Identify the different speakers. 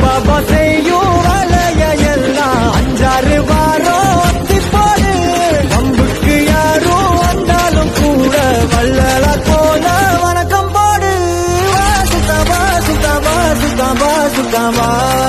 Speaker 1: பாபா செய்யும் வேலைய எல்லாம் 5-6 வாரம் ஒத்தி போடு. வம்புக்கு யாரும் வந்தாலும் கூட வள்ளல போல வணக்கம் போடு. வா சுத்தமா சுத்தமா சுத்தமா சுத்தமா